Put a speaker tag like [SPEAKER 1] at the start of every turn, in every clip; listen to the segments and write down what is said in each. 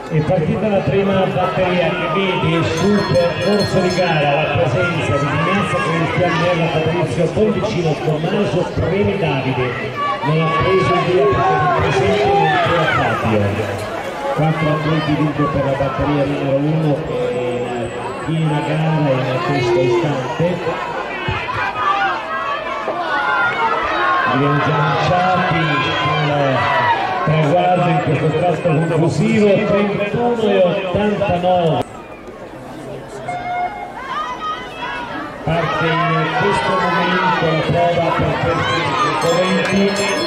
[SPEAKER 1] È partita la prima batteria che vede sul percorso di gara la presenza di Ignazio Cristian, Patrizio Pollicino, Tommaso Premi Davide. Non ha preso il via perché il presente non c'era Fabio. 4 atleti dunque per la batteria numero 1 che è in piena gara in questo istante. Abbiamo già lanciati sul traguardo in questo tratto conclusivo 31,89. Parte in questo momento la prova per questi concorrenti.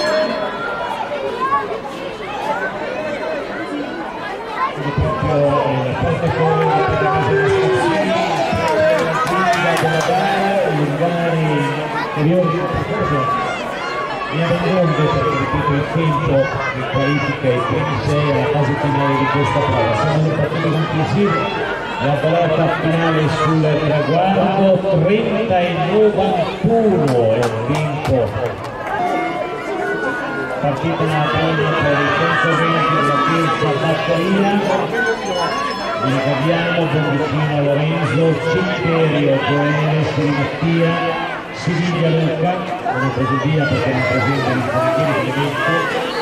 [SPEAKER 1] Quindi proprio il protocollo di pedagoggia di stazioni, la della gara, gli organi interiori del percorso. Mi abbandono perché ripeto il tempo di qualifica i primi 6 alla fase finale di questa prova. Siamo nel partito conclusivo, la volata finale sul traguardo 30,91 è il tempo. Partita la prima per i concorrenti della terza batteria. Vi ricordiamo Bonvicino Lorenzo, Cimperio, Joele, Mattia, Siviglia Luca, non ho preso via perché non presenta il forniere di evento.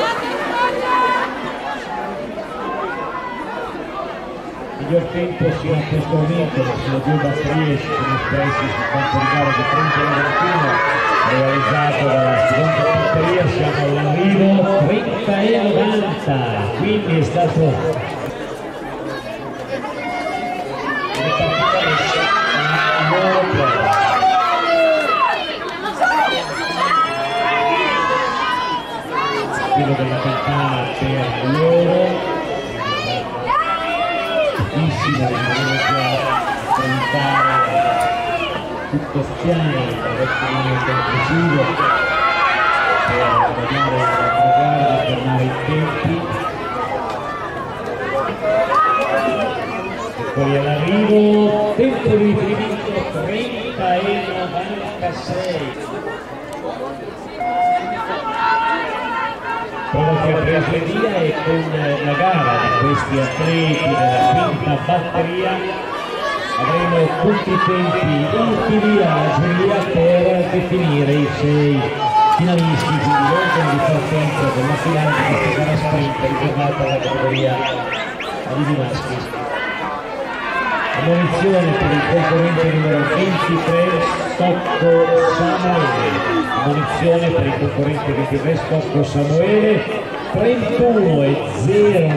[SPEAKER 1] Miglior tempo sia a questo momento, sulle 2 batterie si sono espressi sul campo di gara di 30,91 realizzato dalla seconda batteria, siamo all'arrivo 30,90, quindi è stato quello della campana per loro, difficile affrontare tutto piano il momento conclusivo per vedere la gara e fermare i tempi. E poi all'arrivo tempo di riferimento 30,96. Prova che ha preso il via e con la gara di questi atleti della quinta batteria avremo tutti i tempi utili alla giuria per definire i 6 finalisti, quindi l'ordine di partenza della finale di questa gara sprint riservata alla categoria allievi maschi. Ammonizione per il concorrente numero 23 Stocco Samuele. Ammonizione per il concorrente 23 Stocco Samuele 31,0.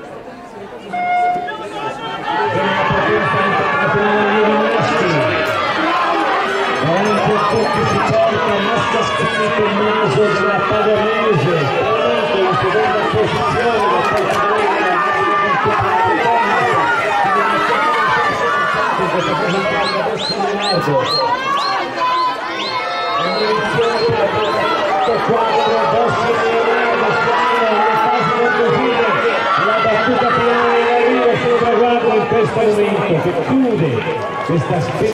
[SPEAKER 1] Davanti a tutti si porta Mascascini Tommaso della Padovese, in seconda posizione la la battuta finale in arrivo sul traguardo in questo momento che chiude questa